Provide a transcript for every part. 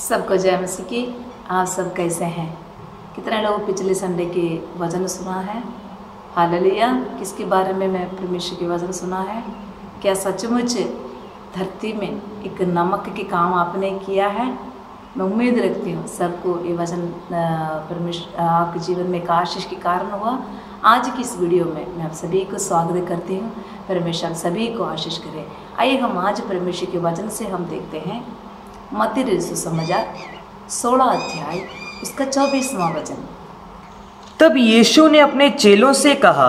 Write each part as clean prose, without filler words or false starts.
सबको जय मसीह की। आप सब कैसे हैं? कितने लोग पिछले संडे के वचन सुना है? हालेलुया। किसके बारे में मैं परमेश्वर के वचन सुना है? क्या सचमुच धरती में एक नमक के काम आपने किया है? मैं उम्मीद रखती हूँ सबको ये वचन परमेश्वर आपके जीवन में एक आशीष के कारण हुआ। आज की इस वीडियो में मैं आप सभी को स्वागत करती हूँ। परमेश्वर सभी को आशीष करे। आइए हम आज परमेश्वर के वचन से हम देखते हैं मत्ती सुसमाचार 16 अध्याय उसका 24वां वचन। तब यीशु ने अपने चेलों से कहा,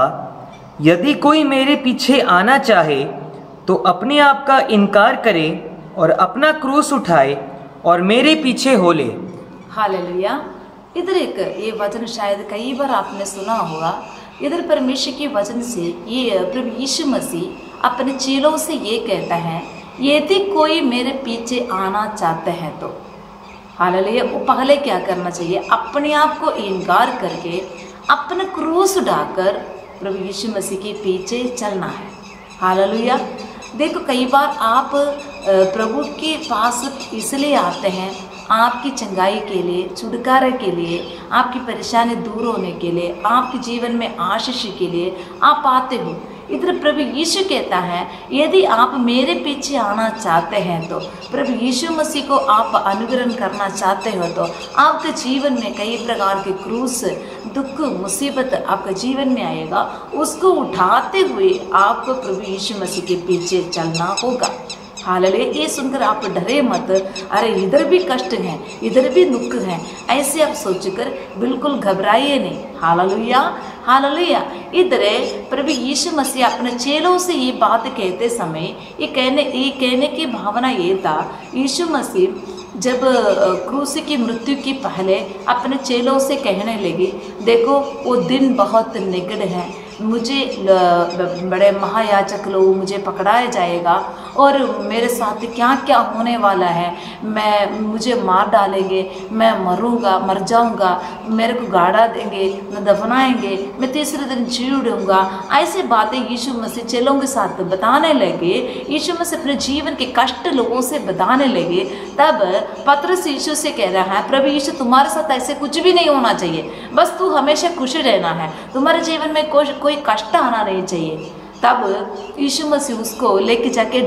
यदि कोई मेरे पीछे आना चाहे तो अपने आप का इनकार करे और अपना क्रूस उठाए और मेरे पीछे हो ले। हालेलुया। इधर एक ये वचन शायद कई बार आपने सुना होगा। इधर परमेश्वर के वचन से ये प्रभु यीशु मसीह अपने चेलों से ये कहता है, यदि कोई मेरे पीछे आना चाहते हैं तो हालेलुया, वो पहले क्या करना चाहिए? अपने आप को इनकार करके अपना क्रूस उठाकर प्रभु यीशु मसीह के पीछे चलना है। हालेलुया। देखो, कई बार आप प्रभु के पास इसलिए आते हैं आपकी चंगाई के लिए, छुटकारे के लिए, आपकी परेशानी दूर होने के लिए, आपके जीवन में आशीष के लिए आप आते हो। इधर प्रभु यीशु कहता है, यदि आप मेरे पीछे आना चाहते हैं तो प्रभु यीशु मसीह को आप अनुकरण करना चाहते हो तो आपके जीवन में कई प्रकार के क्रूस, दुख, मुसीबत आपके जीवन में आएगा। उसको उठाते हुए आपको प्रभु यीशु मसीह के पीछे चलना होगा। हालेलुया। ये सुनकर आप डरे मत, अरे इधर भी कष्ट है, इधर भी दुख है, ऐसे आप सोचकर बिल्कुल घबराइए नहीं। Hallelujah, hallelujah. इधर प्रभु यीशु मसीह अपने चेलों से ये बात कहते समय ये कहने की भावना ये था, यीशु मसीह जब क्रूस की मृत्यु की पहले अपने चेलों से कहने लगे, देखो वो दिन बहुत निकट है, मुझे बड़े महायाजक लोग मुझे पकड़ाया जाएगा और मेरे साथ क्या क्या होने वाला है, मुझे मार डालेंगे, मैं मर जाऊंगा, मेरे को गाड़ा देंगे, मैं दफनाएंगे, मैं तीसरे दिन जी उठूंगा। ऐसी बातें यीशु मसीह चेलों के साथ बताने लगे। यीशु मसीह अपने जीवन के कष्ट लोगों से बताने लगे। तब पतरस यीशु से कह रहा है, प्रभु यीशु तुम्हारे साथ ऐसे कुछ भी नहीं होना चाहिए, बस तू हमेशा खुश रहना है, तुम्हारे जीवन में कोई कष्ट आना नहीं चाहिए। तब यीशु मसीह उसको लेके जाके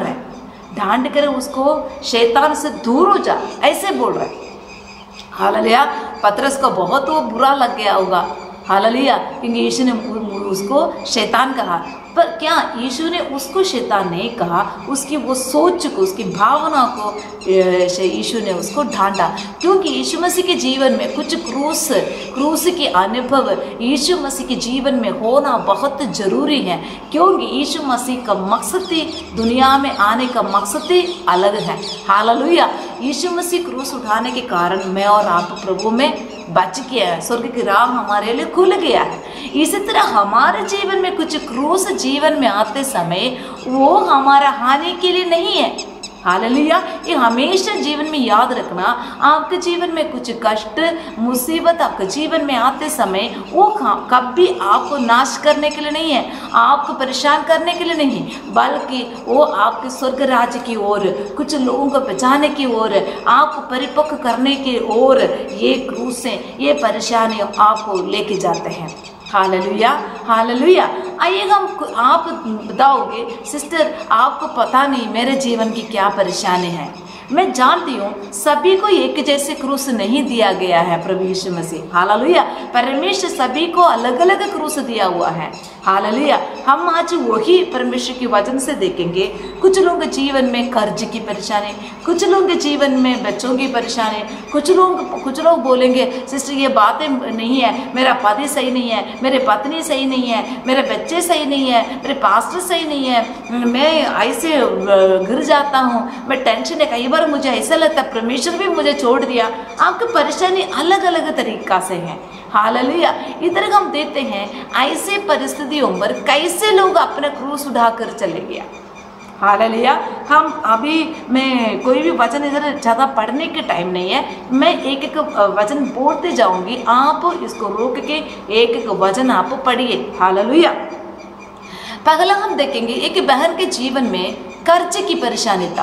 ढांढ कर उसको शैतान से दूर हो जा, ऐसे बोल रहे। हालेलुया। पतरस को बहुत वो बुरा लग गया होगा। हालेलुया। क्योंकि यीशु ने उसको शैतान कहा, पर क्या यीशु ने उसको शैतान नहीं कहा, उसकी वो सोच को, उसकी भावना को यीशु ने उसको ढांढा। क्योंकि यीशु मसीह के जीवन में कुछ क्रूस के अनुभव यीशु मसीह के जीवन में होना बहुत ज़रूरी है। क्योंकि यीशु मसीह का मकसद ही, दुनिया में आने का मकसद ही अलग है। हालेलुया। यीशु मसीह क्रूस उठाने के कारण मैं और आप प्रभु में बच गया है, स्वर्ग की राह हमारे लिए खुल गया है। इसी तरह हमारे जीवन में कुछ क्रूस जीवन में आते समय वो हमारा हानि के लिए नहीं है। हालेलुया। ये हमेशा जीवन में याद रखना, आपके जीवन में कुछ कष्ट, मुसीबत आपके जीवन में आते समय वो कभी आपको नाश करने के लिए नहीं है, आपको परेशान करने के लिए नहीं, बल्कि वो आपके स्वर्ग राज्य की ओर, कुछ लोगों को बचाने की ओर, आपको परिपक्व करने की ओर ये क्रूसें, ये परेशानियां आपको लेके जाते हैं। Hallelujah, hallelujah. आइए आप बताओगे, सिस्टर आपको पता नहीं मेरे जीवन की क्या परेशानी है। मैं जानती हूँ सभी को एक जैसे क्रूस नहीं दिया गया है प्रभु यीशु मसीह। हालेलुया। परमेश्वर सभी को अलग अलग क्रूस दिया हुआ है। हालेलुया। हम आज वही परमेश्वर के वचन से देखेंगे। कुछ लोगों के जीवन में कर्ज की परेशानी, कुछ लोगों के जीवन में बच्चों की परेशानी, कुछ लोग बोलेंगे, सिस्टर ये बातें नहीं है, मेरा पति सही नहीं है, मेरे पत्नी सही नहीं है, मेरे बच्चे सही नहीं है, मेरे पास्टर सही नहीं है, मैं ऐसे गिर जाता हूँ, मैं टेंशन है, कई बार मुझे ऐसा लगता है परमेश्वर भी मुझे छोड़ दिया। आपकी परेशानी अलग अलग तरीका से है। हालेलुया। इधर हम देखते हैं ऐसे परिस्थितियों पर कैसे लोग अपना क्रूस उठाकर चले गया। हालेलुया। मैं कोई भी वचन इधर ज़्यादा पढ़ने के टाइम नहीं है, मैं एक एक वचन बोलते जाऊंगी, आप इसको रोक के एक एक वचन आप पढ़िए। हालेलुया। पहला हम देखेंगे एक बहन के जीवन में कर्ज की परेशानी था।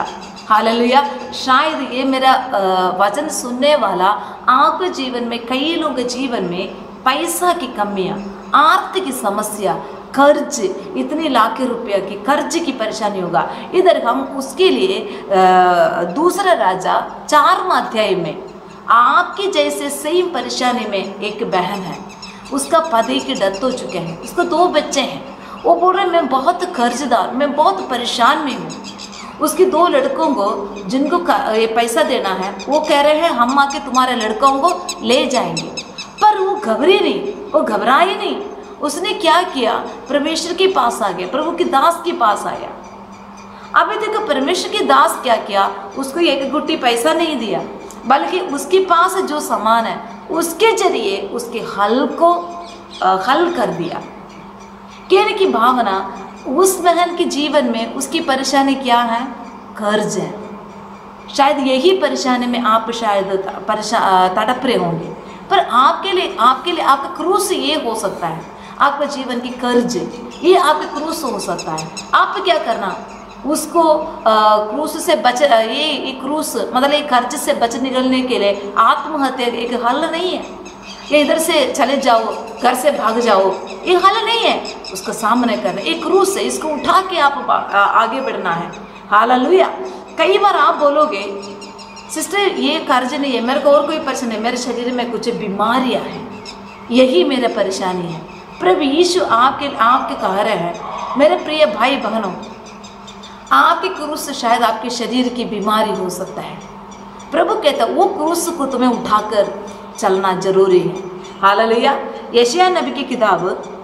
हालेलुया। शायद ये मेरा वचन सुनने वाला आपके जीवन में, कई लोगों के जीवन में पैसा की कमियाँ, आर्थिक समस्या, कर्ज, इतने लाख रुपया की कर्ज की परेशानी होगा। इधर हम उसके लिए दूसरा राजा 4वां अध्याय में आपकी जैसे सेम परेशानी में एक बहन है, उसका पति की डेथ हो चुके हैं, उसको 2 बच्चे हैं। वो बोल रहे मैं बहुत कर्जदार, मैं बहुत परेशान में हूँ। उसके 2 लड़कों को जिनको ये पैसा देना है, वो कह रहे हैं हम आके तुम्हारे लड़कों को ले जाएंगे। पर वो घबरी नहीं, वो घबराई नहीं। उसने क्या किया, परमेश्वर के पास आ गया, प्रभु के दास के पास आया। अभी देखो परमेश्वर के दास क्या किया, उसको 1 गुट्टी पैसा नहीं दिया, बल्कि उसके पास जो सामान है उसके जरिए उसके हल को हल कर दिया। कहने की भावना, उस बहन के जीवन में उसकी परेशानी क्या है, कर्ज है। शायद यही परेशानी में आप शायद तड़प रहे होंगे। पर आपके लिए आपका क्रूस ये हो सकता है, आपका जीवन की कर्ज ये आपका क्रूस हो सकता है। आप क्या करना, उसको क्रूस से बच, ये क्रूस मतलब ये कर्ज से बच निकलने के लिए आत्महत्या एक हल नहीं है। ये इधर से चले जाओ, घर से भाग जाओ, ये हल नहीं है। उसका सामने करना एक क्रूस है, इसको उठा के आप आगे बढ़ना है। हालेलुया। कई बार आप बोलोगे सिस्टर ये कर्ज नहीं है, मेरे को और कोई परेशानी है, मेरे शरीर में कुछ बीमारियां हैं, यही मेरा परेशानी है। प्रभु यीशु आपके कह रहे हैं, मेरे प्रिय भाई बहनों, आपके क्रूस से शायद आपके शरीर की बीमारी हो सकता है। प्रभु कहता है वो क्रूस को तुम्हें उठाकर चलना जरूरी है। हालेलुया। यशायाह नबी की किताब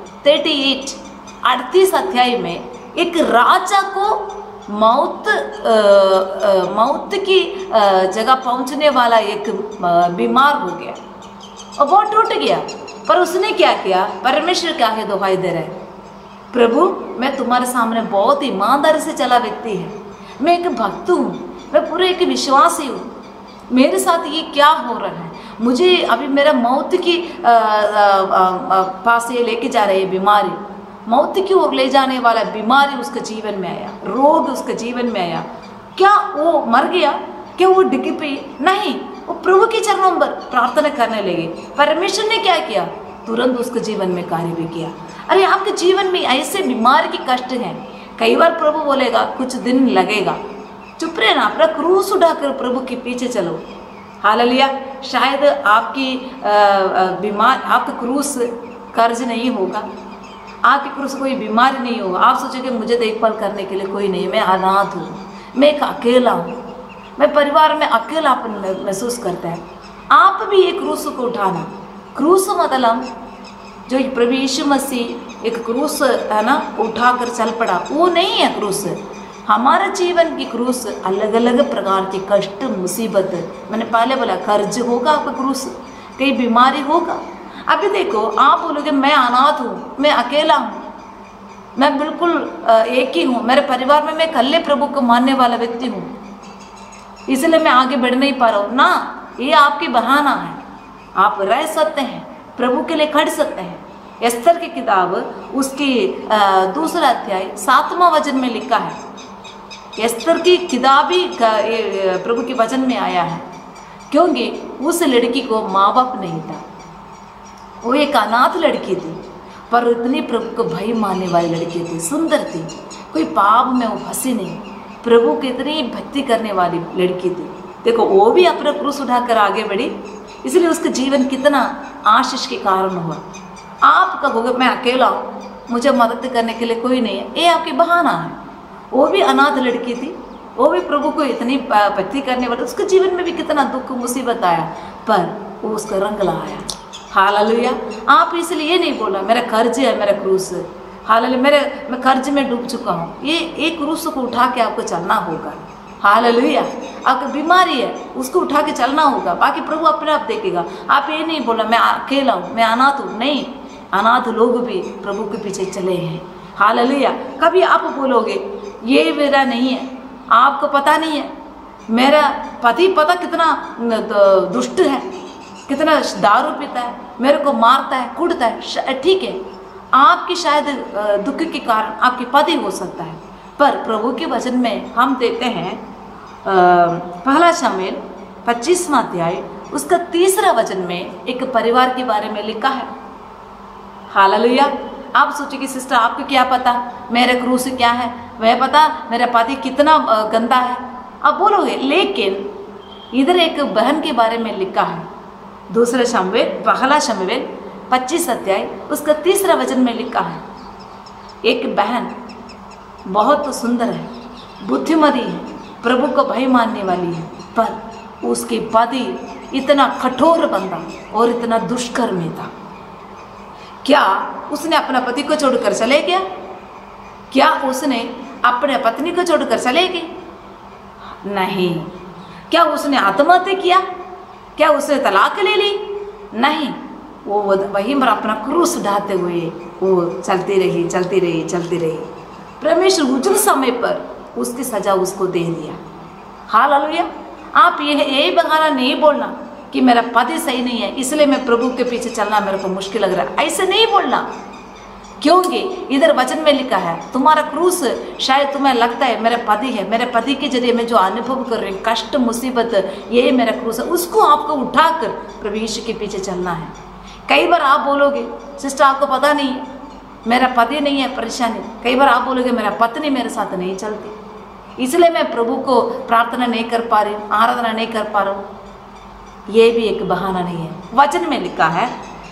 38 अध्याय में एक राजा को मौत की जगह पहुंचने वाला एक बीमार हो गया और बहुत टूट गया। पर उसने क्या किया, परमेश्वर क्या है दुहाई दे रहे, प्रभु मैं तुम्हारे सामने बहुत ईमानदारी से चला व्यक्ति है, मैं एक भक्त हूँ, मैं पूरे एक विश्वासी हूँ, मेरे साथ ये क्या हो रहा है, मुझे अभी मेरा मौत की पास ये लेके जा रही है बीमारी, मौत की ओर ले जाने वाला बीमारी उसके जीवन में आया, रोग उसके जीवन में आया। क्या वो मर गया, क्या वो डिग पी? नहीं, वो प्रभु के चरणों पर प्रार्थना करने लगे। परमेश्वर ने क्या किया, तुरंत उसके जीवन में कार्य भी किया। अरे आपके जीवन में ऐसे बीमारी की कष्ट हैं, कई बार प्रभु बोलेगा कुछ दिन लगेगा, चुप रहना, अपना क्रूस उठाकर प्रभु के पीछे चलो। हालेलुया। शायद आपकी आपका क्रूस कर्ज नहीं होगा, आपके क्रूस कोई बीमारी नहीं होगा। आप सोचोगे मुझे देखभाल करने के लिए कोई नहीं, मैं अनाथ हूँ, मैं एक अकेला हूँ, मैं परिवार में अकेलापन महसूस करता है। आप भी एक क्रूस को उठाना। क्रूस मतलब जो प्रभु यीशु मसीह एक क्रूस है ना उठाकर चल पड़ा, वो नहीं है क्रूस। हमारा जीवन की क्रूस अलग अलग प्रकार के कष्ट मुसीबत, मैंने पहले बोला कर्ज होगा आपका क्रूस, कई बीमारी होगा। अभी देखो आप बोलोगे मैं अनाथ हूँ, मैं अकेला हूँ, मैं बिल्कुल एक ही हूँ, मेरे परिवार में मैं अकेले प्रभु को मानने वाला व्यक्ति हूँ, इसलिए मैं आगे बढ़ नहीं पा रहा हूँ ना, ये आपकी बहाना है। आप रह सकते हैं, प्रभु के लिए खड़ सकते हैं। एस्तर की किताब उसकी 2 अध्याय 7वां वचन में लिखा है। एस्तर की किताब ही प्रभु के वचन में आया है, क्योंकि उस लड़की को माँ बाप नहीं था, वो एक अनाथ लड़की थी, पर इतनी प्रभु को भय मानने वाली लड़की थी, सुंदर थी, कोई पाप में वो फंसी नहीं, प्रभु की इतनी भक्ति करने वाली लड़की थी। देखो वो भी अपना क्रूस उठाकर आगे बढ़ी, इसलिए उसका जीवन कितना आशीष के कारण हुआ। आप कहोगे मैं अकेला हूँ, मुझे मदद करने के लिए कोई नहीं है, ये आपकी बहाना है। वो भी अनाथ लड़की थी, वो भी प्रभु को इतनी भक्ति करने वाली, उसके जीवन में भी कितना दुख मुसीबत आया, पर वो उसका रंग लाया। हालेलुया। आप इसलिए ये नहीं बोला मेरा कर्ज है, मेरा क्रूस है, हालेलुया मैं कर्ज में डूब चुका हूँ, ये एक क्रूस को उठा के आपको चलना होगा। हालेलुया। आपकी बीमारी है उसको उठा के चलना होगा, बाकी प्रभु अपने आप देखेगा। आप ये नहीं बोला मैं अकेला हूँ, मैं अनाथ हूँ, नहीं, अनाथ लोग भी प्रभु के पीछे चले हैं। हालेलुया। कभी आप बोलोगे ये मेरा नहीं है, आपको पता नहीं है मेरा पति पता कितना दुष्ट है, कितना दारू पीता है, मेरे को मारता है, कूटता है, ठीक है, आपकी शायद दुख के कारण आपके पति हो सकता है, पर प्रभु के वचन में हम देखते हैं पहला शमूएल 25वां अध्याय उसका 3 वचन में एक परिवार के बारे में लिखा है। हालेलुया। आप सोचिए सिस्टर, आपको क्या पता मेरे क्रूस क्या है, वह पता मेरा पति कितना गंदा है, आप बोलोगे। लेकिन इधर एक बहन के बारे में लिखा है। पहला शमूएल 25 अध्याय उसका 3 वचन में लिखा है, एक बहन बहुत सुंदर है, बुद्धिमती है, प्रभु को भय मानने वाली है, पर उसके पति इतना कठोर बंदा और इतना दुष्कर्मी था। क्या उसने अपना पति को छोड़कर चले गया? क्या उसने अपने पत्नी को छोड़कर चले गई? नहीं। क्या उसने आत्महत्या किया? क्या उसने तलाक ले ली? नहीं। वो वहीं पर अपना क्रूस उठाते हुए वो चलती रही। परमेश्वर उचित समय पर उसकी सजा उसको दे दिया। हालेलुया। आप यही बहाना नहीं बोलना कि मेरा पति सही नहीं है इसलिए मैं प्रभु के पीछे चलना मेरे को मुश्किल लग रहा है, ऐसे नहीं बोलना। क्योंकि इधर वचन में लिखा है तुम्हारा क्रूस शायद तुम्हें लगता है मेरे पति है, मेरे पति के जरिए मैं जो अनुभव कर रही हूँ कष्ट मुसीबत, ये मेरा क्रूस है, उसको आपको उठाकर प्रभु यीशु के पीछे चलना है। कई बार आप बोलोगे सिस्टर आपको पता नहीं है मेरा पति नहीं है परेशानी, कई बार आप बोलोगे मेरा पत्नी मेरे साथ नहीं चलती इसलिए मैं प्रभु को प्रार्थना नहीं कर पा रही हूँ, आराधना नहीं कर पा रहा हूँ। ये भी एक बहाना नहीं है। वचन में लिखा है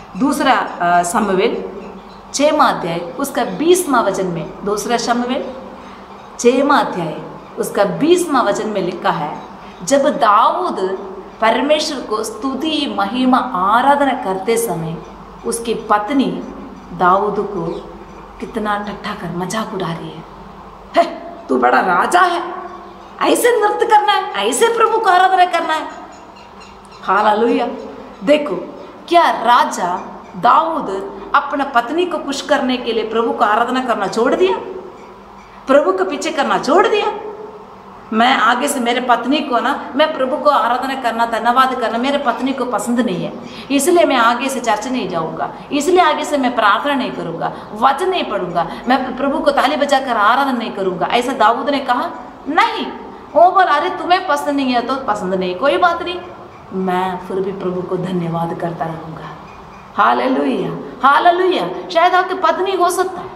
2 शमूएल 6वां अध्याय उसका 20वां वचन में, 2 शमूएल 6वां अध्याय उसका 20वां वचन में लिखा है, जब दाऊद परमेश्वर को स्तुति महिमा आराधना करते समय उसकी पत्नी दाऊद को कितना ठट्ठा कर मजाक उड़ा रही है, तू बड़ा राजा है, ऐसे नृत्य करना है, ऐसे प्रभु को आराधना करना है। हालेलुया। देखो क्या राजा दाऊद अपना पत्नी को खुश करने के लिए प्रभु को आराधना करना छोड़ दिया, प्रभु के पीछे करना छोड़ दिया। मैं आगे से मेरे पत्नी को ना मैं प्रभु को आराधना करना धन्यवाद करना मेरे पत्नी को पसंद नहीं है, इसलिए मैं आगे से चर्च नहीं जाऊंगा, इसलिए आगे से मैं प्रार्थना नहीं करूंगा, वचन नहीं पढ़ूंगा, मैं प्रभु को ताली बजाकर आराधना नहीं करूंगा, ऐसा दाऊद ने कहा नहीं। वो बोला अरे तुम्हें पसंद नहीं है तो पसंद नहीं, कोई बात नहीं, मैं फिर भी प्रभु को धन्यवाद करता रहूंगा। Hallelujah hallelujah. शायद आपकी पत्नी हो सकता है,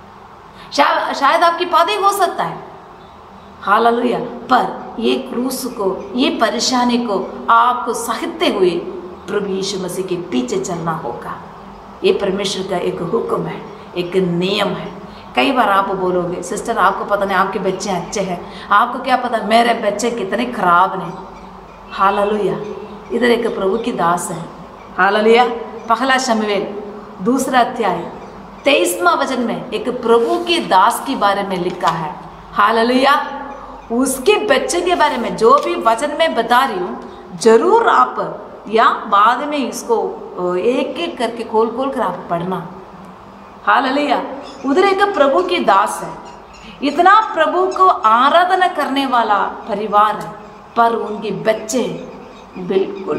शायद आपकी पति हो सकता है, हालेलुया, पर ये क्रूस को ये परेशानी को आपको सहते हुए प्रभु यीशु मसीह के पीछे चलना होगा। ये परमेश्वर का एक हुक्म है, एक नियम है। कई बार आप बोलोगे सिस्टर आपको पता नहीं आपके बच्चे अच्छे हैं, आपको क्या पता मेरे बच्चे कितने खराब ने। हालेलुया। इधर एक प्रभु की दास है, हालेलुया। पहला शमूएल 2 अध्याय 23वां वचन में एक प्रभु की दास के बारे में लिखा है। हालेलुया। उसके बच्चे के बारे में जो भी वचन में बता रही हूँ जरूर आप या बाद में इसको एक एक करके खोल कर आप पढ़ना। हालेलुया। उधर एक प्रभु की दास है, इतना प्रभु को आराधना करने वाला परिवार है, पर उनके बच्चे बिल्कुल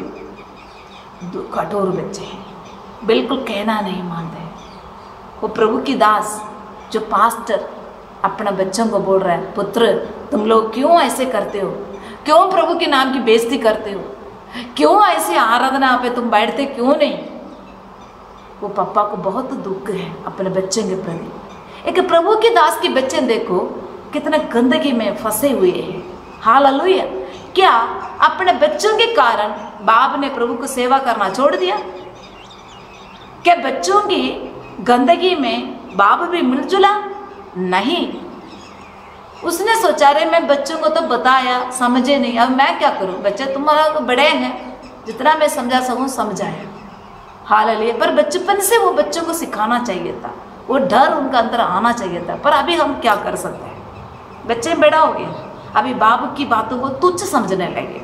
कठोर बच्चे हैं, बिल्कुल कहना नहीं मानते। वो प्रभु की दास जो पास्टर अपना बच्चों को बोल रहा है पुत्र तुम लोग क्यों ऐसे करते हो, क्यों प्रभु के नाम की बेइज्जती करते हो, क्यों ऐसे आराधना पे तुम बैठते क्यों नहीं। वो पापा को बहुत दुख है अपने बच्चे के प्रति। एक प्रभु के दास के बच्चे देखो कितना गंदगी में फंसे हुए हैं। हालेलुया। क्या अपने बच्चों के कारण बाप ने प्रभु को सेवा करना छोड़ दिया? क्या बच्चों की गंदगी में बाप भी मिलजुला? नहीं। उसने सोचा रे मैं बच्चों को तो बताया समझे नहीं, अब मैं क्या करूं, बच्चे तुम्हारा तो बड़े हैं, जितना मैं समझा सकूं समझाया। हालेलुया। पर बचपन से वो बच्चों को सिखाना चाहिए था, वो डर उनका अंदर आना चाहिए था, पर अभी हम क्या कर सकते हैं, बच्चे बड़ा हो गए, अभी बाप की बातों को तुच्छ समझने लगे।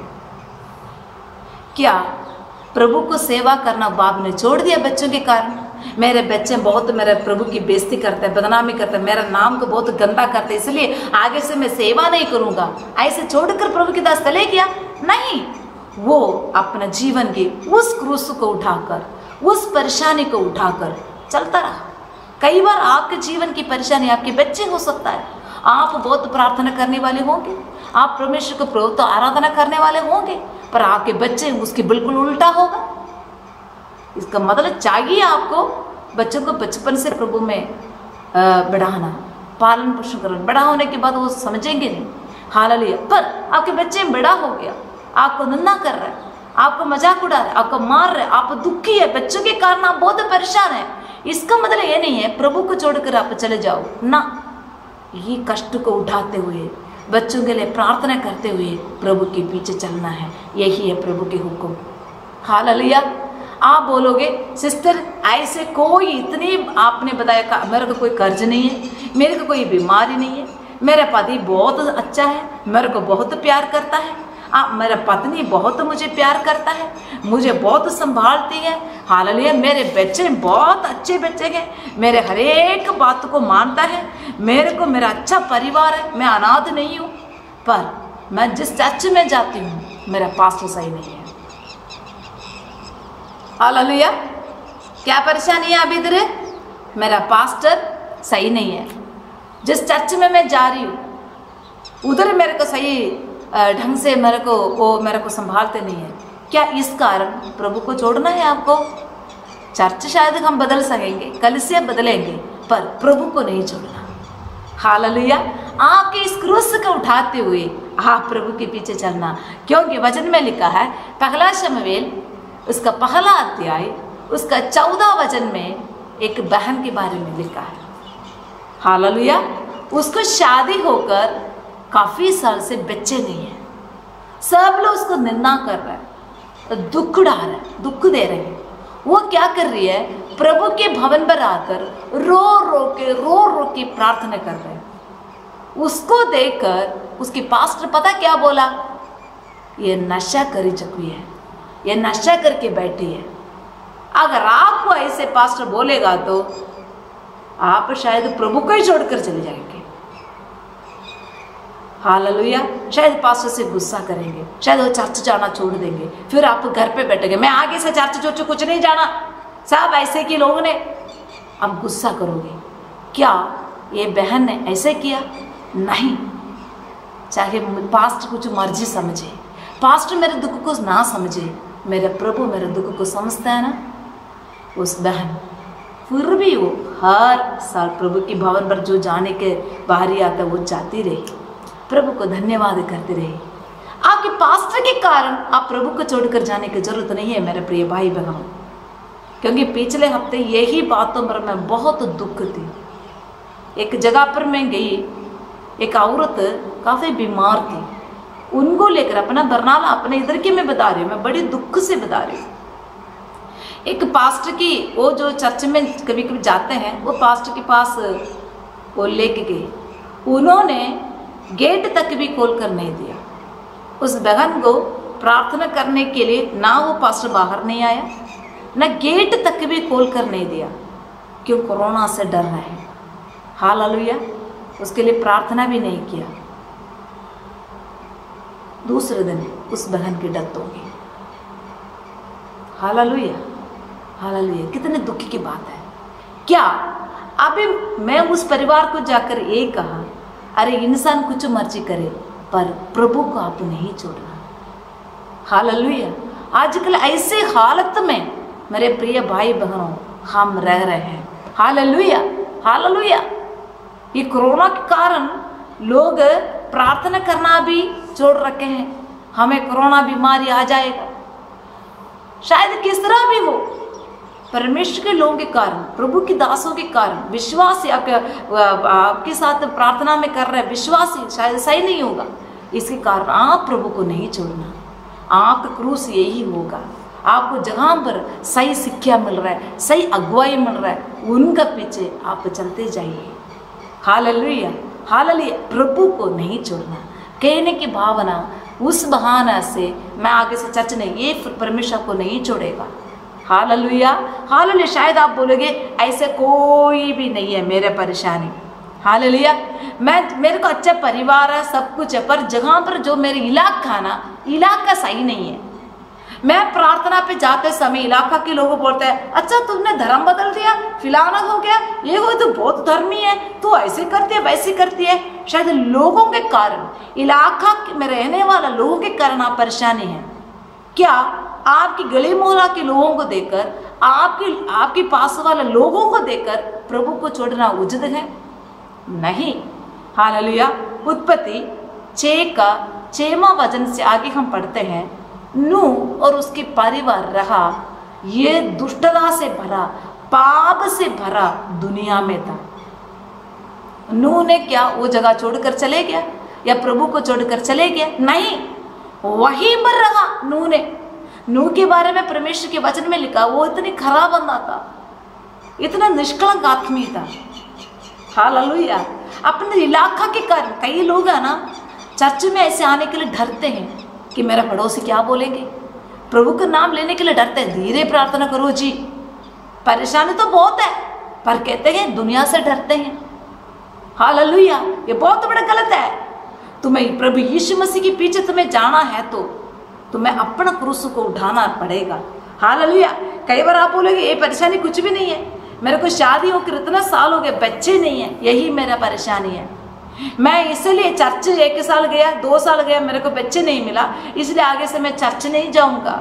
क्या प्रभु को सेवा करना बाप ने छोड़ दिया बच्चों के कारण? मेरे बच्चे बहुत मेरे प्रभु की बेइज्जती करते हैं, बदनामी करते हैं, मेरा नाम को बहुत गंदा करते हैं, इसलिए आगे से मैं सेवा नहीं करूंगा, ऐसे छोड़कर प्रभु के दास चले गया? नहीं। वो अपना जीवन के उस क्रूस को उठाकर उस परेशानी को उठाकर चलता रहा। कई बार आपके जीवन की परेशानी आपके बच्चे हो सकता है, आप बहुत प्रार्थना करने वाले होंगे, आप परमेश्वर को प्रभु तो आराधना करने वाले होंगे, पर आपके बच्चे उसके बिल्कुल उल्टा होगा। इसका मतलब चाहिए आपको बच्चों को बचपन से प्रभु में बढ़ाना, पालन पोषण करना। बड़ा होने के बाद वो समझेंगे नहीं, हालेलुया। पर आपके बच्चे बड़ा हो गया, आपको निंदा कर रहा है, आपको मजाक उड़ा रहा है, आपको मार रहा है, आप दुखी है, बच्चों के कारण आप बहुत परेशान है, इसका मतलब ये नहीं है प्रभु को छोड़कर आप चले जाओ ना। ये कष्ट को उठाते हुए बच्चों के लिए प्रार्थना करते हुए प्रभु के पीछे चलना है, यही है प्रभु के हुक्म। हालेलुया। आप बोलोगे सिस्टर ऐसे कोई इतनी आपने बताया मेरे को कोई कर्ज नहीं है, मेरे को कोई बीमारी नहीं है, मेरा पति बहुत अच्छा है, मेरे को बहुत प्यार करता है, मेरा पत्नी बहुत मुझे प्यार करता है, मुझे बहुत संभालती है, हालेलुया। मेरे बच्चे बहुत अच्छे बच्चे हैं, मेरे हर एक बात को मानता है, मेरे को मेरा अच्छा परिवार है, मैं अनाथ नहीं हूँ। पर मैं जिस चर्च में जाती हूँ मेरा पास्टर सही नहीं है। हालेलुया। क्या परेशानी है अभी इधर? मेरा पास्टर सही नहीं है। जिस चर्च में मैं जा रही हूँ उधर मेरे को सही ढंग से मेरे को संभालते नहीं है। क्या इस कारण प्रभु को छोड़ना है आपको? चर्च शायद हम बदल सकेंगे, कलीसिया बदलेंगे, पर प्रभु को नहीं छोड़ना। हालेलुया। आपके इस क्रूस को उठाते हुए आप प्रभु के पीछे चलना, क्योंकि वचन में लिखा है पहला शमूएल उसका पहला अध्याय उसका 14 वचन में एक बहन के बारे में लिखा है। हालेलुया। उसको शादी होकर काफी साल से बच्चे नहीं है, सब लोग उसको निंदा कर रहे हैं, दुख उड़ा रहे हैं, दुख दे रहे हैं। वो क्या कर रही है? प्रभु के भवन पर आकर रो रो के प्रार्थना कर रहे हैं। उसको देखकर उसके पास्टर पता क्या बोला? ये नशा करी चुकी है, ये नशा करके बैठी है। अगर आपको ऐसे पास्टर बोलेगा तो आप शायद प्रभु को ही छोड़कर चले जाएंगे। हालेलुया। शायद पास्टर से गुस्सा करेंगे, शायद वो चर्च जाना छोड़ देंगे, फिर आप घर पे बैठेंगे, मैं आगे से चर्च कुछ नहीं जाना, सब ऐसे के लोग ने। आप गुस्सा करोगे। क्या ये बहन ने ऐसे किया? नहीं। चाहे पास्टर कुछ मर्जी समझे, पास्टर मेरे दुख को ना समझे, मेरे प्रभु मेरे दुख को समझता है ना। उस बहन फिर भी वो हर साल प्रभु के भवन पर जो जाने के बाहरी आता वो जाती रही, प्रभु को धन्यवाद करते रहे। आपके पास्टर के कारण आप प्रभु को छोड़कर जाने की जरूरत नहीं है मेरे प्रिय भाई बहनों, क्योंकि पिछले हफ्ते यही बातों पर मैं बहुत दुख थी। एक जगह पर मैं गई, एक औरत काफ़ी बीमार थी, उनको लेकर अपना बरनाला अपने इधर की मैं बता रही हूँ, मैं बड़ी दुख से बता रही हूँ। एक पास्टर की वो जो चर्च में कभी कभी जाते हैं वो पास्टर के पास वो लेके गए, उन्होंने गेट तक भी खोल कर नहीं दिया। उस बहन को प्रार्थना करने के लिए ना वो पास्टर बाहर नहीं आया, ना गेट तक भी खोल कर नहीं दिया, क्यों? कोरोना से डर रहे हैं। हालेलुया। उसके लिए प्रार्थना भी नहीं किया। दूसरे दिन उस बहन की डेथ हो गई। हालेलुया। हालेलुया। कितने दुख की बात है। क्या अभी मैं उस परिवार को जाकर ये कहा, अरे इंसान कुछ मर्जी करे पर प्रभु को आप नहीं छोड़ना। हालेलुया। आजकल ऐसे हालत में मेरे प्रिय भाई बहनों हम रह रहे हैं। हालेलुया। हालेलुया। ये कोरोना के कारण लोग प्रार्थना करना भी छोड़ रखे हैं, हमें कोरोना बीमारी आ जाएगा। शायद किस तरह भी हो, परमेश्वर के लोगों के कारण, प्रभु के दासों के कारण, विश्वासी आपके साथ प्रार्थना में कर रहे विश्वासी शायद सही नहीं होगा, इसके कारण आप प्रभु को नहीं छोड़ना। आपका क्रूस यही होगा। आपको जहाँ पर सही शिक्षा मिल रहा है, सही अगुवाई मिल रहा है, उनका पीछे आप चलते जाइए। हालेलुया। हालेलुया। प्रभु को नहीं छोड़ना। कहने की भावना उस बहाना से मैं आगे से चर्च नहीं, ये परमेश्वर को नहीं छोड़ेगा। हालेलुया। हालेलुया। शायद आप बोलोगे ऐसे कोई भी नहीं है मेरे परेशानी। हालेलुया। मेरे को अच्छा परिवार है, सब कुछ है, पर जहाँ पर जो मेरे इलाका ना, इलाका सही नहीं है। मैं प्रार्थना पे जाते समय इलाका के लोग बोलते हैं, अच्छा तुमने धर्म बदल दिया, फिलाना हो गया, ये हो तो बहुत धर्मी है, तू ऐसे करती है वैसे करती है। शायद लोगों के कारण, इलाका में रहने वाला लोगों के कारण आप परेशानी है। क्या आपकी गली मोहल्ला के लोगों को देखकर, आपके पास वाले लोगों को देखकर प्रभु को छोड़ना उचित है? नहीं। हालेलुया। उत्पत्ति 6 का 6वां वचन से आगे हम पढ़ते हैं, नूह और उसके परिवार रहा ये दुष्टता से भरा, पाप से भरा दुनिया में था। नूह ने क्या वो जगह छोड़कर चले गया या प्रभु को छोड़कर चले गया? नहीं, वहीं पर रहा नूह ने। नूह के बारे में परमेश्वर के वचन में लिखा, वो इतनी खराब बंदा था, इतना निष्कलंक आदमी था। हालेलुया। अपने इलाका के कारण कई लोग है ना, चर्च में ऐसे आने के लिए डरते हैं कि मेरा पड़ोसी क्या बोलेंगे, प्रभु का नाम लेने के लिए डरते हैं। धीरे प्रार्थना करो जी, परेशानी तो बहुत है, पर कहते हैं दुनिया से डरते हैं। हालेलुया। ये बहुत बड़ा गलत है। तुम्हें प्रभु यीशु मसीह के पीछे तुम्हें जाना है तो तुम्हें अपना क्रूस को उठाना पड़ेगा। हालेलुया। कई बार आप बोलोगे ये परेशानी कुछ भी नहीं है, मेरे को शादी होकर इतना साल हो गए, बच्चे नहीं है, यही मेरा परेशानी है। मैं इसलिए चर्च 1 साल गया, 2 साल गया, मेरे को बच्चे नहीं मिला, इसलिए आगे से मैं चर्च नहीं जाऊंगा।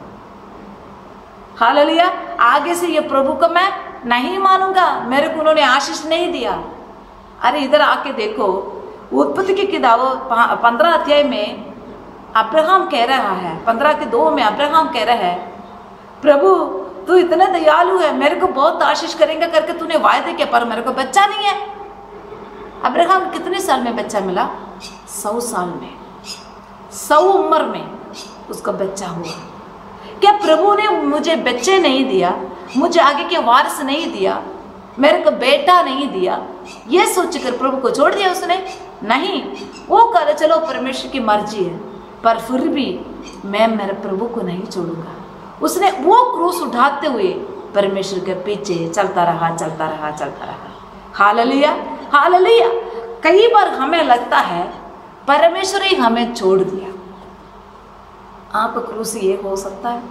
हालेलुया। आगे से ये प्रभु को मैं नहीं मानूंगा, मेरे को उन्होंने आशीष नहीं दिया। अरे इधर आके देखो, उत्पत्ति की किताब 15 अध्याय में अब्राहम कह रहा है, 15:2 में अब्राहम कह रहा है, प्रभु तू इतना दयालु है, मेरे को बहुत आशीष करेंगे करके तूने वायदे किया, पर मेरे को बच्चा नहीं है। अब्राहम कितने साल में बच्चा मिला? 100 साल में, 100 उम्र में उसका बच्चा हुआ। क्या प्रभु ने मुझे बच्चे नहीं दिया, मुझे आगे के वारिस नहीं दिया, मेरे को बेटा नहीं दिया, ये सोचकर प्रभु को छोड़ दिया उसने? नहीं। वो करे चलो परमेश्वर की मर्जी है, पर फिर भी मैं मेरे प्रभु को नहीं छोड़ूंगा। उसने वो क्रूस उठाते हुए परमेश्वर के पीछे चलता रहा, चलता रहा, चलता रहा। हालेलुया। हालेलुया। कई बार हमें लगता है परमेश्वर ही हमें छोड़ दिया। आप क्रूस ये हो सकता है,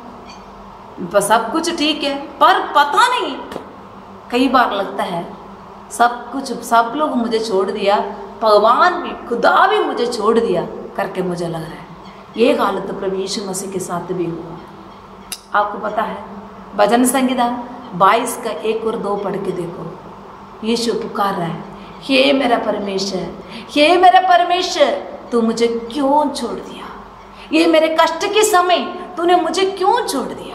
बस सब कुछ ठीक है, पर पता नहीं, कई बार लगता है सब कुछ, सब लोग मुझे छोड़ दिया, भगवान भी, खुदा भी मुझे छोड़ दिया करके मुझे लग रहा है। ये हालत तो प्रभु यीशु मसीह के साथ भी हुआ। आपको पता है, भजन संहिता 22 का 1 और 2 पढ़ के देखो, यीशु पुकार रहा है, हे मेरा परमेश्वर, हे मेरा परमेश्वर, तू मुझे क्यों छोड़ दिया? ये मेरे कष्ट के समय तूने मुझे क्यों छोड़ दिया?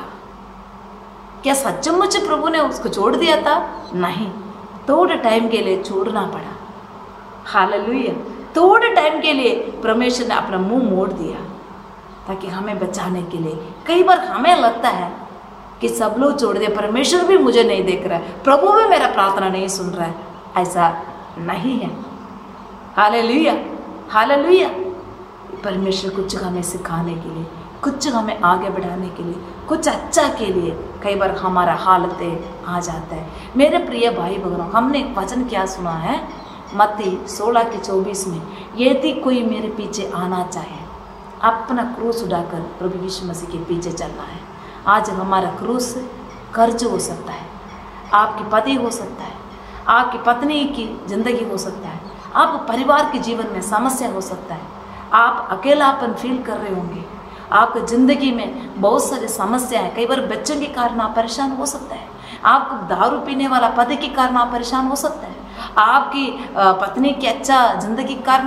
क्या सच में मुझे प्रभु ने उसको छोड़ दिया था? नहीं, थोड़े टाइम के लिए छोड़ना पड़ा। हालेलुया। थोड़े टाइम के लिए परमेश्वर ने अपना मुंह मोड़ दिया ताकि हमें बचाने के लिए। कई बार हमें लगता है कि सब लोग छोड़ दिए, परमेश्वर भी मुझे नहीं देख रहा है, प्रभु भी मेरा प्रार्थना नहीं सुन रहा है। ऐसा नहीं है। हालेलुया। हालेलुया। परमेश्वर कुछ हमें सिखाने के लिए, कुछ हमें आगे बढ़ाने के लिए, कुछ अच्छा के लिए कई बार हमारा हालतें आ जाता है। मेरे प्रिय भाई बहनों, हमने वचन क्या सुना है? मत्ती 16:24 में, यदि कोई मेरे पीछे आना चाहे, अपना क्रूस उठाकर प्रभु यीशु मसीह के पीछे चलना है। आज हमारा क्रूस कर्ज हो सकता है, आपकी पति हो सकता है, आपकी पत्नी की जिंदगी हो सकता है, आप परिवार के जीवन में समस्या हो सकता है, आप अकेलापन फील कर रहे होंगे, आपकी ज़िंदगी में बहुत सारी समस्याएं, कई बार बच्चों के कारण आप परेशान हो सकता है, आपको दारू पीने वाला पति के कारण आप परेशान हो सकता है, आपकी पत्नी की अच्छा ज़िंदगी के कारण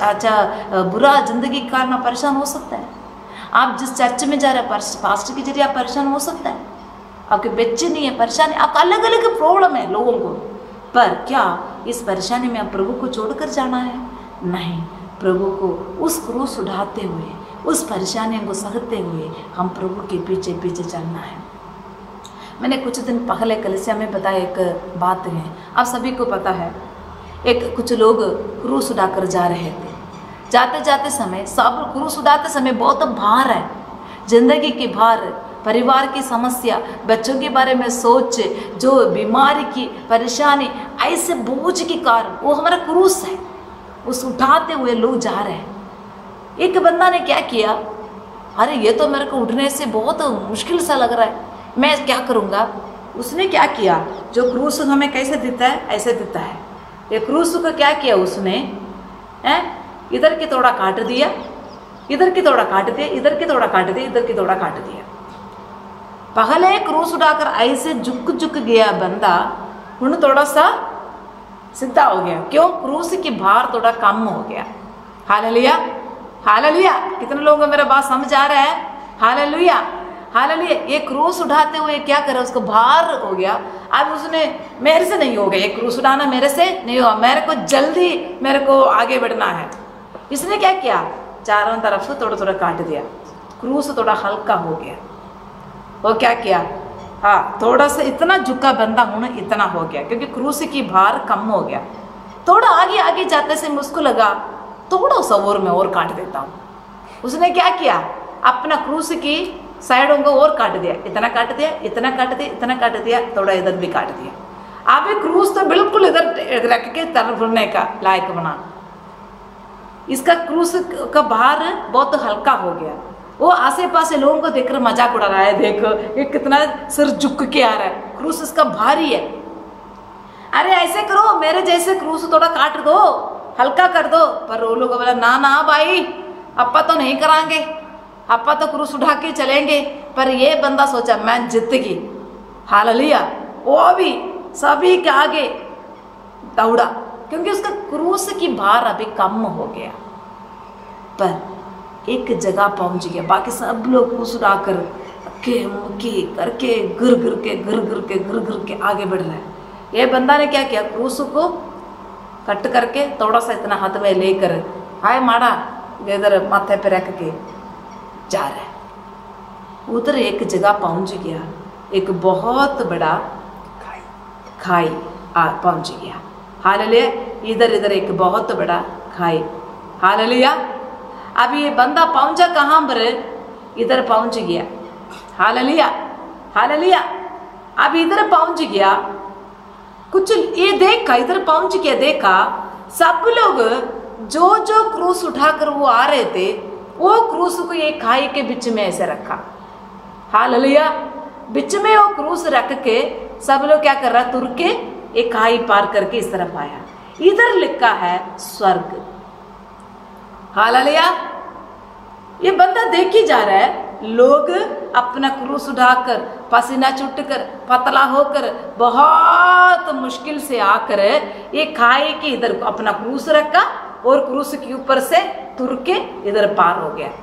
बुरा ज़िंदगी के कारण आप परेशान हो सकता है, आप जिस चर्च में जा रहे हैं पास्टर के जरिए आप परेशान हो सकता है, आपके बच्चे नहीं है, परेशानी, आपका अलग अलग प्रॉब्लम है लोगों को। पर क्या इस परेशानी में आप प्रभु को छोड़कर जाना है? नहीं, प्रभु को उस क्रूस उठाते हुए, उस परेशानियों को सहते हुए हम प्रभु के पीछे पीछे चलना है। मैंने कुछ दिन पहले कलीसिया में बताया एक बात है, आप सभी को पता है, कुछ लोग क्रूस उठाकर जा रहे थे, जाते जाते समय, सब क्रूस उठाते समय बहुत भार है, जिंदगी की भार, परिवार की समस्या, बच्चों के बारे में सोच, जो बीमारी की परेशानी, ऐसे बोझ के कारण वो हमारा क्रूस है, उस उठाते हुए लोग जा रहे हैं। एक बंदा ने क्या किया, अरे ये तो मेरे को उठने से बहुत मुश्किल सा लग रहा है, मैं क्या करूँगा। उसने क्या किया, जो क्रूस हमें कैसे देता है ऐसे देता है। ये क्रूस को क्या किया उसने, इधर की थोड़ा काट दिया, इधर की थोड़ा काट दिया, इधर की थोड़ा काट दिया, इधर की थोड़ा काट दिया। पहले क्रूस उठाकर ऐसे झुक गया बंदा, उन थोड़ा सा सीधा हो गया। क्यों? क्रूस की भार थोड़ा कम हो गया। Hallelujah, hallelujah. कितने लोगों को मेरा बात समझ आ रहा है? Hallelujah, hallelujah. ये क्रूस उठाते हुए क्या करे, उसको भार हो गया। अब उसने, मेरे से नहीं हो गया, ये क्रूस उठाना मेरे से नहीं हुआ, मेरे को जल्दी मेरे को आगे बढ़ना है। इसने क्या किया, चारों तरफ थोड़ा थोड़ा काट दिया, क्रूस थोड़ा हल्का हो गया। वो क्या किया, हाँ थोड़ा सा इतना झुका बंदा होना इतना हो गया, क्योंकि क्रूस की भार कम हो गया। थोड़ा आगे आगे जाते से मुझको लगा थोड़ा सा और मैं और काट देता हूँ। उसने क्या किया, अपना क्रूस की साइडों को और काट दिया, इतना काट दिया, इतना काट दिया, इतना काट दिया, थोड़ा इधर भी काट दिया। अब क्रूस तो बिल्कुल इधर रख के तरफने का लायक बना। इसका क्रूस का भार बहुत हल्का हो गया। वो आसे पासे लोगों को देखकर मजाक उड़ा रहा है, देखो ये कितना सिर झुक के आ रहा है, क्रूस इसका भारी है। अरे ऐसे करो, मेरे जैसे क्रूस थोड़ा काट दो, हल्का कर दो। पर वो लोग बोला ना ना भाई, अपा तो नहीं कराएंगे, अपा तो क्रूस उठा के चलेंगे। पर ये बंदा सोचा मैं जीतगी। हालेलुया। वो भी सभी के आगे दौड़ा, क्योंकि उसका क्रूस की भार अभी कम हो गया। पर एक जगह पहुंच गया, बाकी सब लोग क्रूस उठाकर के मुक्की करके गिर के आगे बढ़ रहे हैं। ये बंदा ने क्या किया, क्रूस को कट करके थोड़ा सा इतना हाथ में लेकर हाय माड़ा इधर माथे पे रख के जा रहा है। उधर एक जगह पहुंच गया, एक बहुत बड़ा खाई पहुंच गया। हालेलुया। इधर इधर एक बहुत बड़ा खाई। हालेलुया। अब ये बंदा पहुंचा कहाँ पर, इधर पहुंच गया। Hallelujah, hallelujah. अब इधर पहुंच गया, कुछ ये देखा, इधर पहुंच गया, देखा सब लोग जो जो क्रूस उठाकर वो आ रहे थे, वो क्रूस को ये खाई के बीच में ऐसे रखा। हालेलुया। बीच में वो क्रूस रख के सब लोग क्या कर रहा, तुर के एक खाई पार करके इस तरफ आया। इधर लिखा है स्वर्ग। हालेलुया। ये बंदा देख ही जा रहा है, लोग अपना क्रूस उठाकर पसीना छूटकर पतला होकर बहुत मुश्किल से आकर ये खाई के इधर अपना क्रूस रखा और क्रूस के ऊपर से तुर के इधर पार हो गया।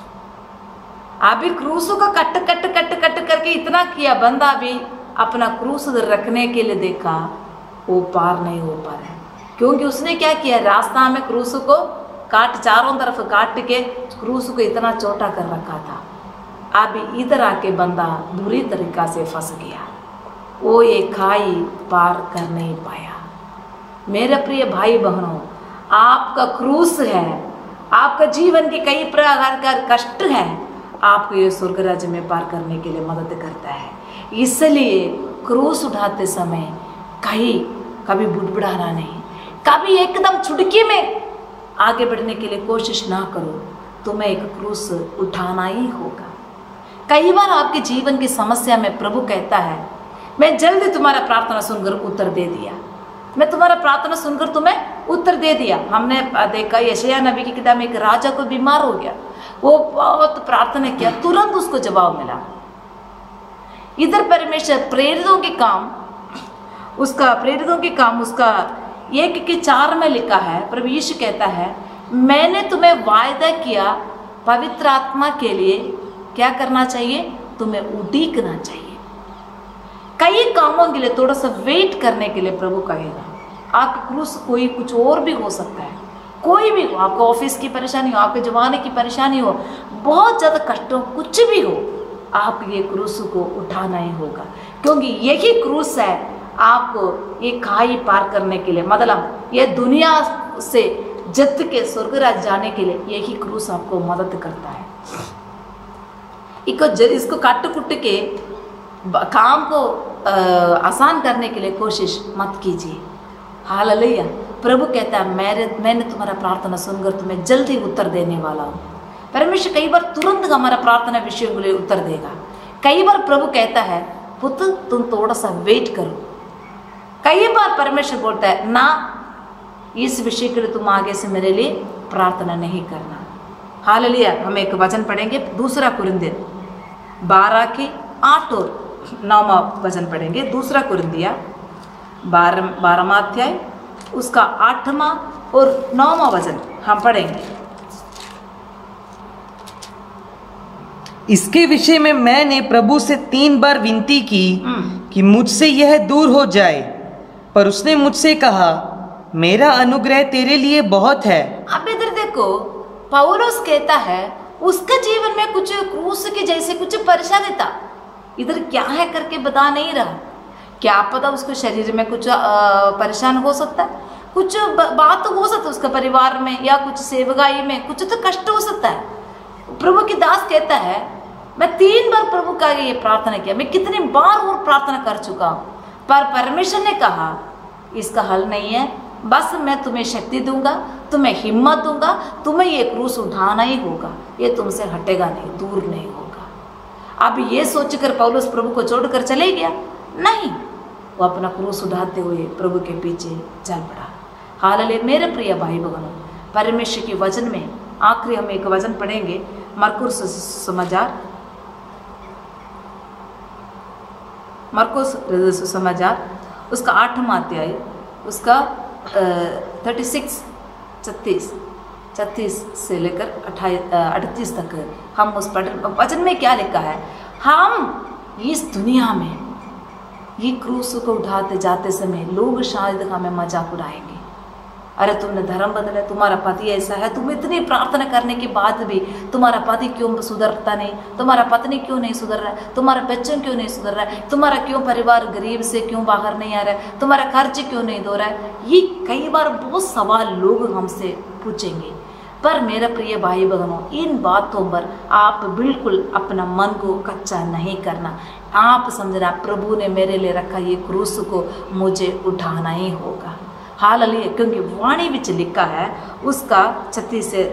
अभी क्रूस को कट कट कट कट करके इतना किया, बंदा भी अपना क्रूस उधर रखने के लिए देखा, वो पार नहीं हो पा रहा, क्योंकि उसने क्या किया, रास्ता में क्रूस को काट, चारों तरफ काट के क्रूस को इतना छोटा कर रखा था। अब इधर आके बंदा बुरी तरीका से फंस गया, वो ये खाई पार कर नहीं पाया। मेरे प्रिय भाई बहनों, आपका क्रूस है, आपका जीवन के कई प्रकार का कष्ट है, आपको ये स्वर्ग राज्य में पार करने के लिए मदद करता है। इसलिए क्रूस उठाते समय कभी बुड़बुड़ाना नहीं, कभी एकदम चुटकी में आगे बढ़ने के लिए कोशिश ना करो, तुम्हें एक क्रूस उठाना ही होगा। कई बार आपके जीवन की समस्या में प्रभु कहता है, मैं जल्दी तुम्हारा प्रार्थना सुनकर उत्तर दे दिया, मैं तुम्हारा प्रार्थना सुनकर तुम्हें उत्तर दे दिया। हमने देखा यशायाह नबी की किताब में एक राजा को बीमार हो गया, वो बहुत प्रार्थना किया, तुरंत उसको जवाब मिला। इधर परमेश्वर प्रेरितों के काम उसका 1:4 में लिखा है, प्रभु यीशु कहता है, मैंने तुम्हें वायदा किया पवित्र आत्मा के लिए क्या करना चाहिए, तुम्हें उड़ीकना चाहिए। कई कामों के लिए थोड़ा सा वेट करने के लिए प्रभु कहेगा। आपका क्रूस कोई कुछ और भी हो सकता है, कोई भी हो, आपको ऑफिस की परेशानी हो, आपके जवानी की परेशानी हो, बहुत ज़्यादा कष्ट हो, कुछ भी हो, आपको ये क्रूस को उठाना ही होगा, क्योंकि यही क्रूस है आपको ये खाई पार करने के लिए, मतलब ये दुनिया से जीत के स्वर्ग राज्य जाने के लिए यही क्रूस आपको मदद करता है। इसको काट कुट के काम को आसान करने के लिए कोशिश मत कीजिए। हालेलुया। प्रभु कहता है, मैंने तुम्हारा प्रार्थना सुनकर तुम्हें जल्दी उत्तर देने वाला हूँ। परमेश्वर कई बार तुरंत हमारा प्रार्थना विषयों के लिए उत्तर देगा। कई बार प्रभु कहता है पुत्र तुम थोड़ा सा वेट करो। कई बार परमेश्वर बोलता है ना, इस विषय के लिए तुम आगे से मेरे लिए प्रार्थना नहीं करना। हालेलुया। हम एक वचन पढ़ेंगे, 2 कुरिन्थियर 12 की 8 और 9 वचन पढ़ेंगे। 2 कुरिन्थिया 12वां अध्याय उसका 8वां और 9वां वचन हम पढ़ेंगे। इसके विषय में मैंने प्रभु से 3 बार विनती की कि मुझसे यह दूर हो जाए, पर उसने मुझसे कहा मेरा अनुग्रह तेरे लिए बहुत है। अब इधर देखो, पौलुस कहता है उसके जीवन में कुछ क्रूस के जैसे कुछ परेशानी था, इधर क्या है करके बता नहीं रहा। क्या पता उसको शरीर में कुछ परेशान हो सकता है, कुछ बात हो सकता है उसके परिवार में, या कुछ सेवकाई में कुछ तो कष्ट हो सकता है। प्रभु की दास कहता है मैं 3 बार प्रभु का ये प्रार्थना किया, मैं कितनी बार और प्रार्थना कर चुका हूँ, पर परमेश्वर ने कहा इसका हल नहीं है, बस मैं तुम्हें शक्ति दूंगा, तुम्हें हिम्मत दूंगा, तुम्हें ये क्रूस उठाना ही होगा, ये तुमसे हटेगा नहीं, दूर नहीं होगा। अब ये सोचकर पौलुस प्रभु को छोड़कर चले गया नहीं, वो अपना क्रूस उठाते हुए प्रभु के पीछे चल पड़ा। हालेलुया। मेरे प्रिय भाई बहनों, परमेश्वर के वचन में आखिरी हम एक वचन पढ़ेंगे, मरकुस सुसमाचार उसका 8वां अध्याय उसका 36 से लेकर 38 तक हम उस वचन में क्या लिखा है। हम इस दुनिया में ये क्रूस को उठाते जाते समय लोग शायद हमें मजाक उड़ाएंगे, अरे तुमने धर्म बदला, तुम्हारा पति ऐसा है, तुम इतनी प्रार्थना करने के बाद भी तुम्हारा पति क्यों सुधरता नहीं, तुम्हारा पत्नी क्यों नहीं सुधर रहा है, तुम्हारा बच्चों क्यों नहीं सुधर रहा है, तुम्हारा क्यों परिवार गरीब से क्यों बाहर नहीं आ रहा है, तुम्हारा खर्च क्यों नहीं दो रहा है। ये कई बार बहुत सवाल लोग हमसे पूछेंगे, पर मेरा प्रिय भाई बहनों, इन बातों पर आप बिल्कुल अपना मन को कच्चा नहीं करना। आप समझना प्रभु ने मेरे लिए रखा ये क्रूस को मुझे उठाना ही होगा। हालेलुया। क्योंकि वाणी विच लिखा है उसका 36 से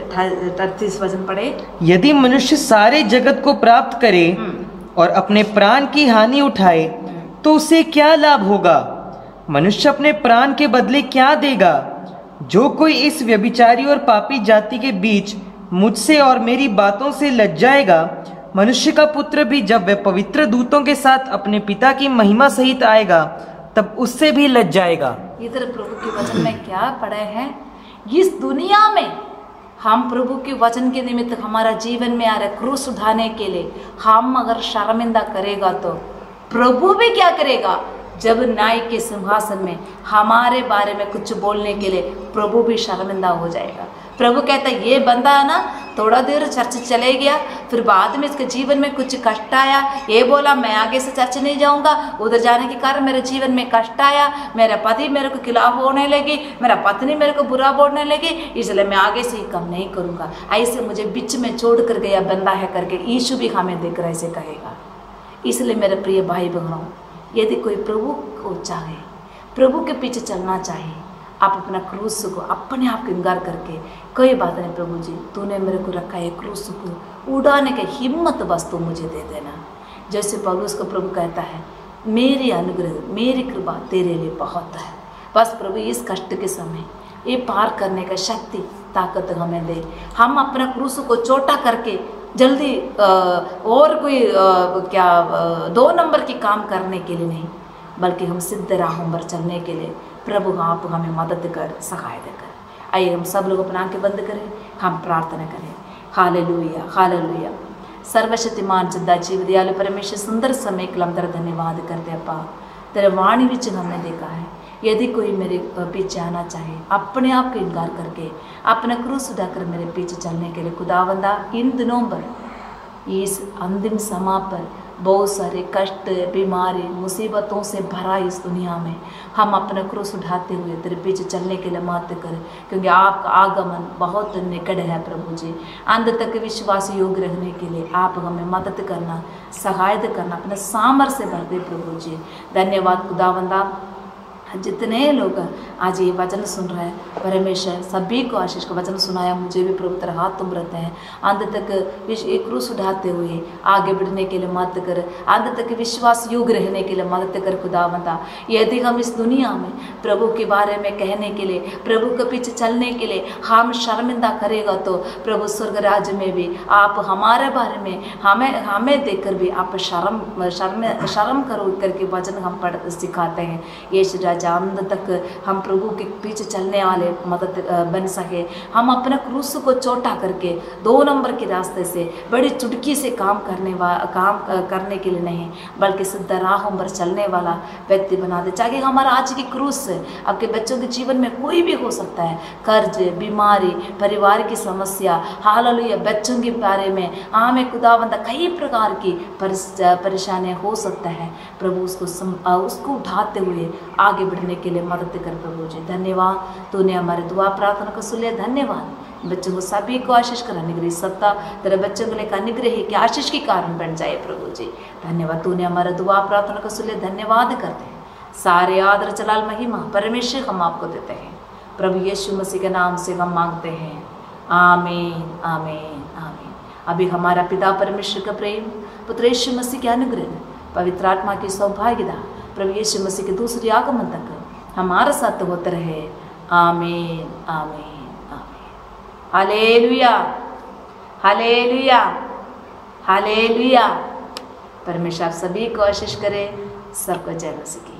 38 वचन पढ़े, यदि मनुष्य सारे जगत को प्राप्त करे और अपने प्राण की हानि उठाए तो उसे क्या लाभ होगा? मनुष्य अपने प्राण के बदले क्या देगा? जो कोई इस व्यभिचारी और पापी जाति के बीच मुझसे और मेरी बातों से लज जाएगा, मनुष्य का पुत्र भी जब वह पवित्र दूतों के साथ अपने पिता की महिमा सहित आएगा तब उससे भी लज जाएगा। इधर प्रभु के वचन में क्या पढ़े हैं, इस दुनिया में हम प्रभु के वचन के निमित्त हमारा जीवन में आ रहे क्रूस उठाने के लिए हम अगर शर्मिंदा करेगा तो प्रभु भी क्या करेगा, जब न्याय के सिंहासन में हमारे बारे में कुछ बोलने के लिए प्रभु भी शर्मिंदा हो जाएगा। प्रभु कहता है ये बंदा है ना, थोड़ा देर चर्च चले गया, फिर बाद में इसके जीवन में कुछ कष्ट आया, ये बोला मैं आगे से चर्च नहीं जाऊंगा, उधर जाने के कारण मेरे जीवन में कष्ट आया, मेरा पति मेरे को खिलाफ होने लगी, मेरा पत्नी मेरे को बुरा बोलने लगी, इसलिए मैं आगे से ही कम नहीं करूंगा, ऐसे मुझे बीच में छोड़ कर गया बंदा है करके यीशु भी हमें देखकर ऐसे कहेगा। इसलिए मेरे प्रिय भाई बहनों, यदि कोई प्रभु को चाहे, प्रभु के पीछे चलना चाहे, आप अपना क्रूस को अपने आप को इंकार करके कोई बात नहीं प्रभु जी तूने मेरे को रखा है क्रूस को उड़ाने की हिम्मत बस तू मुझे दे देना। जैसे पौलुस को प्रभु कहता है मेरी अनुग्रह मेरी कृपा तेरे लिए बहुत है, बस प्रभु इस कष्ट के समय ये पार करने का शक्ति ताकत हमें दे। हम अपना क्रूस को छोटा करके जल्दी और कोई 2 नंबर की काम करने के लिए नहीं, बल्कि हम सिद्ध राहों पर चलने के लिए प्रभु आप हमें मदद कर सहायता कर। आइए हम सब लोग अपना आंखें बंद करें, हम प्रार्थना करें। Hallelujah hallelujah. सर्वशक्तिमान जिद्दा जीव दयालु परमेश्वर सुंदर समय के लिए हम तेरा धन्यवाद करते हैं। अपा तेरे वाणी विच हमने देखा है, यदि कोई मेरे पीछे आना चाहे अपने आप को इनकार करके अपना क्रूस उठाकर मेरे पीछे चलने के लिए खुदावंदा इन दिनों पर इस अंतिम समय पर बहुत सारे कष्ट बीमारी मुसीबतों से भरा इस दुनिया में हम अपना क्रूस उठाते हुए तेरे पीछे चलने के लिए मदद करें, क्योंकि आपका आगमन बहुत निकट है प्रभु जी। अंत तक विश्वास योग्य रहने के लिए आप हमें मदद करना सहायता करना अपने सामर्थ्य से भर दे प्रभु जी। धन्यवाद खुदावंदा। जितने लोग आज ये वचन सुन रहे हैं, परमेश्वर सभी को आशीष का वचन सुनाया, मुझे भी प्रभु तेरा हाथ तुम रहते हैं, अंत तक एक क्रूस उठाते हुए आगे बढ़ने के लिए मदद कर, अंत तक विश्वास योग्य रहने के लिए मदद कर खुदावंदा। यदि हम इस दुनिया में प्रभु के बारे में कहने के लिए, प्रभु के पीछे चलने के लिए हम शर्मिंदा करेगा, तो प्रभु स्वर्ग राज्य में भी आप हमारे बारे में हमें देखकर भी आप शर्म करो करके वचन हम पढ़ सिखाते हैं। यीशु राजा अंत तक हम प्रभु के पीछे चलने वाले मदद बन सके, हम अपने क्रूस को छोटा करके 2 नंबर के रास्ते से बड़ी चुटकी से काम करने के लिए नहीं, बल्कि सिद्ध राहों पर चलने वाला व्यक्ति बना दे। चाहे हमारा आज की क्रूस आपके बच्चों के जीवन में कोई भी हो सकता है, कर्ज, बीमारी, परिवार की समस्या, हालेलुया, बच्चों के बारे में हमें खुदावंद कई प्रकार की परेशानियां हो सकता है। प्रभु उसको उठाते हुए आगे बढ़ने के लिए मदद कर प्रभु जी। धन्यवाद, तूने हमारे दुआ प्रार्थना को सुन लिया। धन्यवाद, बच्चों को सभी को आशीष कर, अनुग्रह सत्ता तेरे बच्चों को लेकर अनुग्रह के आशीष के कारण बन जाए प्रभु जी। धन्यवाद, तूने हमारे दुआ प्रार्थना को सुन लिया। धन्यवाद करते हैं, सारे आदर जलाल महिमा परमेश्वर हम आपको देते हैं। प्रभु यीशु मसीह के नाम से हम मांगते हैं, आमीन आमीन आमीन। अभी हमारा पिता परमेश्वर का प्रेम, पुत्र यीशु मसीह के अनुग्रह, पवित्र आत्मा की सौभाग्यता, प्रभु यीशु मसीह के दूसरे आगमन तक हमारे साथ होते रहे। आमीन आमीन आमीन। Hallelujah hallelujah hallelujah. परमेश्वर आप सभी को आशीष करे। सबको जय मसीह की।